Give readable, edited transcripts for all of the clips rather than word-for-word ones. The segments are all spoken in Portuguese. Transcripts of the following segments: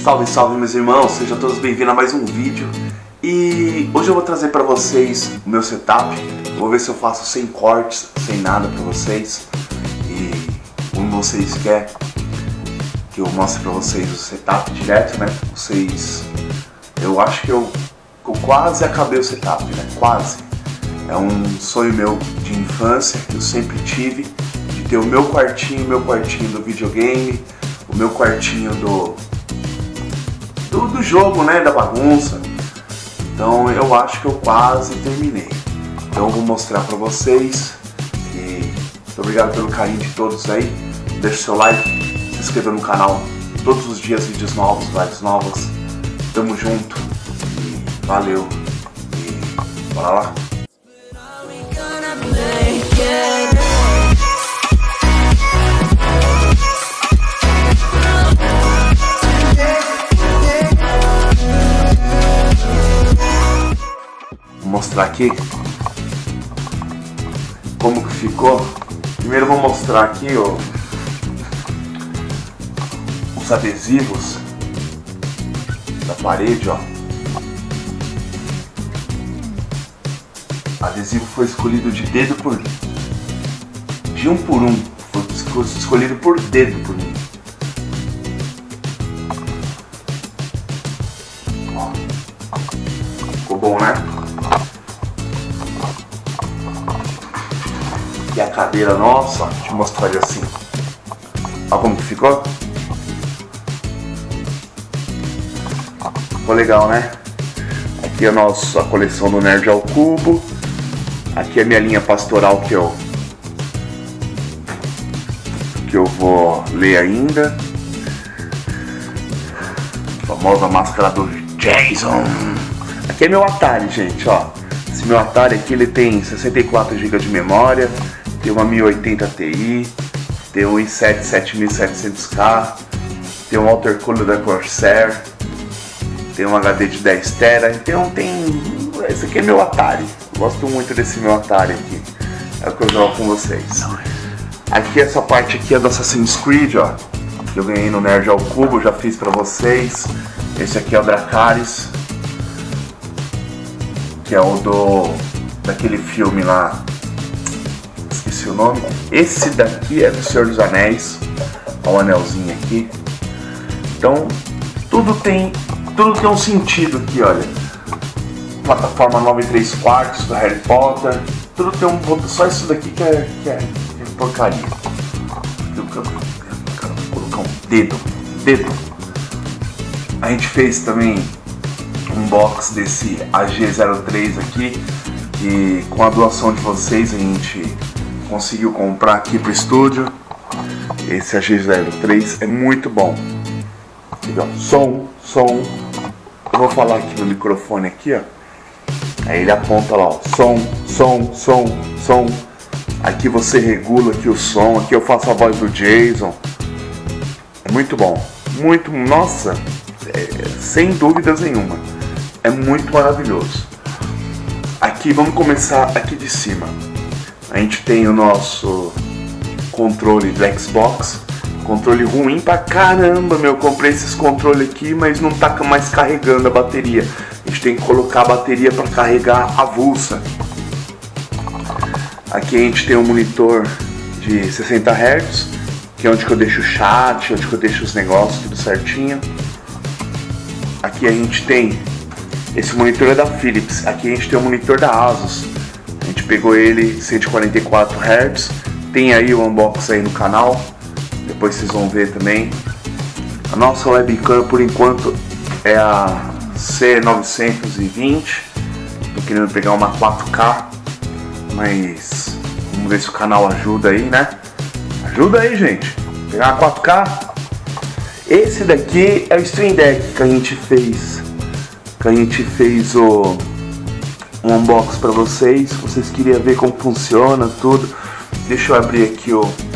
Salve, salve meus irmãos, sejam todos bem-vindos a mais um vídeo. E hoje eu vou trazer para vocês o meu setup. Vou ver se eu faço sem cortes, sem nada para vocês. E como vocês querem que eu mostre para vocês o setup direto, né? Eu acho que eu quase acabei o setup, né? Quase. É um sonho meu de infância que eu sempre tive, de ter o meu quartinho do videogame, o meu quartinho do jogo, né, da bagunça. Então eu acho que eu quase terminei. Então eu vou mostrar pra vocês. E muito obrigado pelo carinho de todos aí. Deixe seu like, se inscreva no canal. Todos os dias vídeos novos, lives novas. Tamo junto e valeu. E bora lá. Mostrar aqui como que ficou. Primeiro eu vou mostrar aqui os adesivos da parede, ó. O adesivo foi escolhido de um por um. Foi escolhido por dedo por mim. Ó. Ficou bom, né? E a cadeira nossa, deixa eu mostrar ele assim. Olha como que ficou. Ficou legal, né? Aqui é a coleção do Nerd ao Cubo. Aqui é a minha linha pastoral que eu vou ler ainda. A famosa máscara do Jason. Aqui é meu Atari, gente, ó. Esse meu Atari aqui, ele tem 64 GB de memória. Tem uma 1080 Ti, tem um i7 7700K, tem um Water Cooler da Corsair, tem um HD de 10 TB, então esse aqui é meu Atari. Gosto muito desse meu Atari aqui, é o que eu jogo com vocês. Aqui essa parte aqui é do Assassin's Creed, ó, que eu ganhei no Nerd ao Cubo, já fiz pra vocês. Esse aqui é o Dracarys, que é o daquele filme lá, esqueci o nome. Esse daqui é do Senhor dos Anéis, olha o anelzinho aqui. Então tudo tem um sentido aqui, olha. Plataforma 9 3/4 do Harry Potter, tudo tem um ponto. Só isso daqui que é porcaria. Eu quero colocar um dedo. A gente fez também um box desse AG03 aqui, que com a doação de vocês a gente conseguiu comprar aqui pro estúdio. Esse AG03 é muito bom. Aqui, ó, som. Eu vou falar aqui no microfone aqui, ó. Aí ele aponta lá, ó, som. Aqui você regula aqui o som. Aqui eu faço a voz do Jason. É muito bom. Nossa, sem dúvidas nenhuma. É muito maravilhoso. Aqui, vamos começar aqui de cima. A gente tem o nosso controle do Xbox. Controle ruim pra caramba, meu. Comprei esses controles aqui, mas não tá mais carregando a bateria. A gente tem que colocar a bateria para carregar avulsa. Aqui a gente tem um monitor de 60 Hz, que é onde que eu deixo o chat, onde que eu deixo os negócios, tudo certinho. Aqui a gente tem... Esse monitor é da Philips. Aqui a gente tem o monitor da Asus. A gente pegou ele 144 Hz. Tem aí o unboxing aí no canal. Depois vocês vão ver também. A nossa webcam por enquanto é a C920. Tô querendo pegar uma 4K. Mas vamos ver se o canal ajuda aí, né? Ajuda aí, gente. Pegar uma 4K. Esse daqui é o Stream Deck que a gente fez. Um unboxing para vocês. Vocês queriam ver como funciona tudo. Deixa eu abrir aqui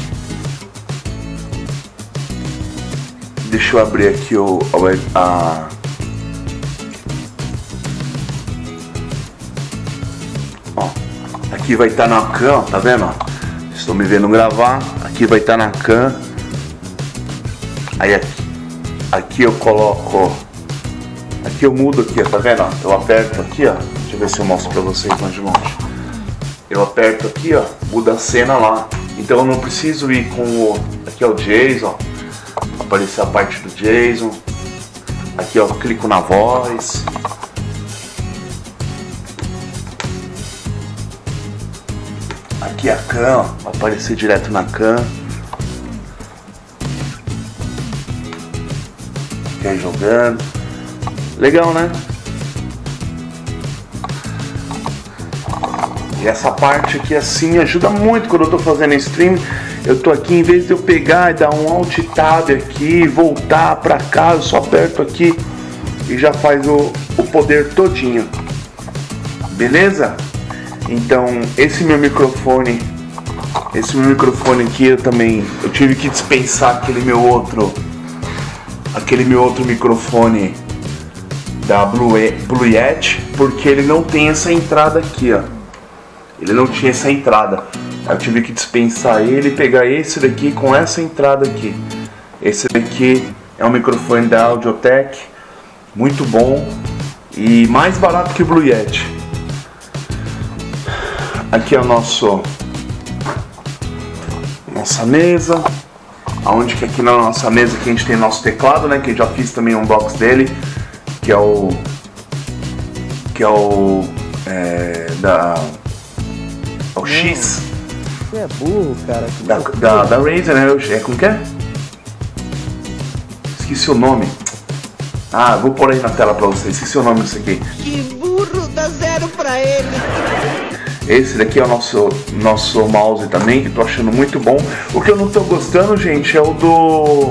ó, aqui vai estar na cam, tá vendo? Estão me vendo gravar. Aqui vai estar na cam. Aí aqui Aqui eu coloco, aqui eu mudo aqui, tá vendo? Eu aperto aqui, ó. Deixa eu ver se eu mostro pra vocês mais de longe. Eu aperto aqui, ó, muda a cena lá. Então eu não preciso ir com o... Aqui é o Jason, aparecer a parte do Jason. Aqui ó, eu clico na voz. Aqui a cam, ó, vai aparecer direto na cam. Aqui aí jogando. Legal, né? E essa parte aqui assim ajuda muito quando eu tô fazendo stream. Eu tô aqui, em vez de eu pegar e dar um Alt Tab aqui, voltar pra cá, eu só aperto aqui e já faz o poder todinho. Beleza? Então esse meu microfone aqui eu tive que dispensar aquele meu outro microfone da Blue Yeti, porque ele não tem essa entrada aqui, ó. Ele não tinha essa entrada. Eu tive que dispensar ele e pegar esse daqui com essa entrada aqui. Esse daqui é um microfone da Audiotech, muito bom e mais barato que o Blue Yeti. Aqui é o nossa mesa. Onde que aqui na nossa mesa que a gente tem nosso teclado, né? Que eu já fiz também um unbox dele, que é o X. Você é burro, cara. Da Razer, né? Como que é? Esqueci o nome. Ah, vou pôr aí na tela pra vocês. Esqueci o nome disso aqui. Que burro, dá 0 pra ele. Esse daqui é o nosso mouse também, que tô achando muito bom. O que eu não tô gostando, gente, é o do...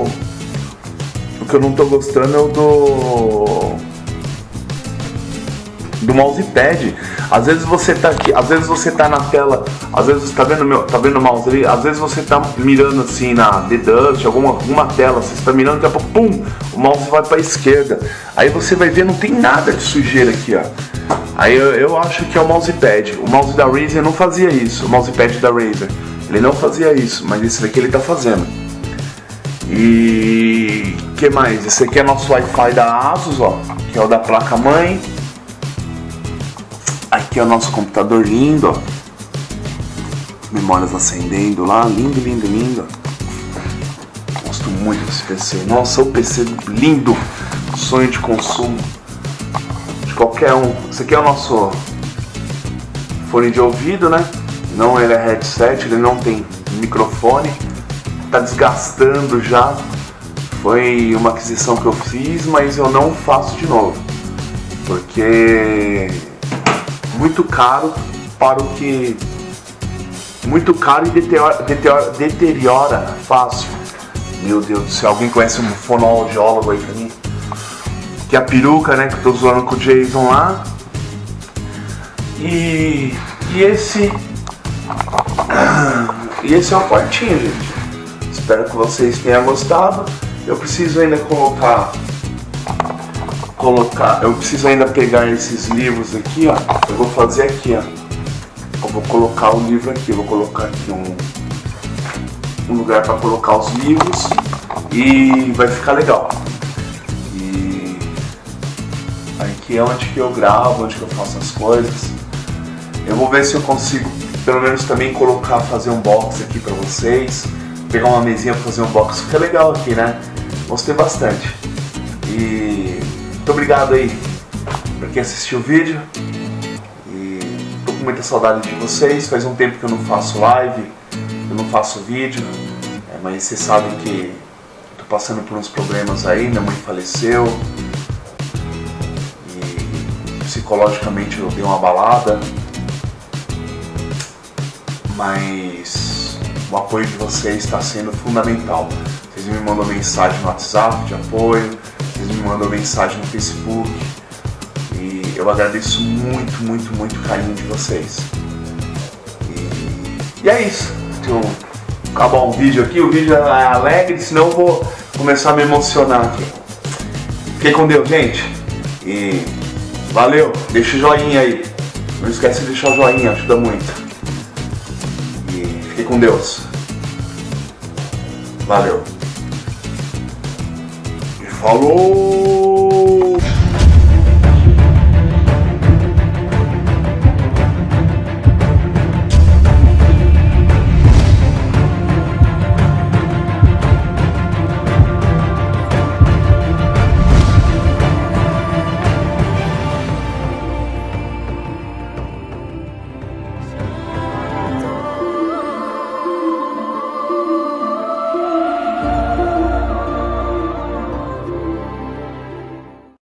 do mousepad. Às vezes você tá aqui, às vezes você tá na tela, às vezes você tá vendo o mouse ali, às vezes você tá mirando assim na The Dust, alguma tela, você está mirando, daqui a pouco, pum, o mouse vai pra esquerda. Aí você vai ver, não tem nada de sujeira aqui, ó. Aí eu acho que é o mousepad. O mouse da Razer não fazia isso, o mousepad da Razer, ele não fazia isso, mas esse daqui ele tá fazendo. E que mais? Esse aqui é nosso Wi-Fi da Asus, ó, que é o da placa mãe. Aqui é o nosso computador lindo, ó. Memórias acendendo lá, lindo, lindo, lindo. Gosto muito desse PC. Nossa, o PC lindo, sonho de consumo de qualquer um. Esse aqui é o nosso fone de ouvido, né? Não, ele é headset, ele não tem microfone. Tá desgastando já. Foi uma aquisição que eu fiz, mas eu não faço de novo, porque muito caro para o que... Muito caro e deteriora fácil. Meu Deus do céu, alguém conhece um fonoaudiólogo aí pra mim? Que é a peruca, né, que eu tô zoando com o Jason lá. E esse é o quartinho, gente. Espero que vocês tenham gostado. Eu preciso ainda eu preciso ainda pegar esses livros aqui, ó. Eu vou fazer aqui, ó. Eu vou colocar o livro aqui. Eu vou colocar aqui um lugar para colocar os livros e vai ficar legal. E aqui é onde que eu gravo, onde que eu faço as coisas. Eu vou ver se eu consigo, pelo menos também fazer um box aqui para vocês. Pegar uma mesinha para fazer um box. Fica legal aqui, né? Gostei bastante. E muito obrigado aí pra quem assistiu o vídeo. E tô com muita saudade de vocês. Faz um tempo que eu não faço live, eu não faço vídeo, mas vocês sabem que tô passando por uns problemas aí. Minha mãe faleceu e psicologicamente eu dei uma abalada, mas o apoio de vocês está sendo fundamental. Vocês me mandam mensagem no WhatsApp de apoio, vocês me mandam mensagem no Facebook e eu agradeço muito, muito, muito o carinho de vocês. E é isso. Então, acabar o vídeo aqui. O vídeo é alegre, senão eu vou começar a me emocionar aqui. Fiquem com Deus, gente. E valeu. Deixa o joinha aí. Não esquece de deixar o joinha, ajuda muito. E fiquem com Deus. Valeu. Falou!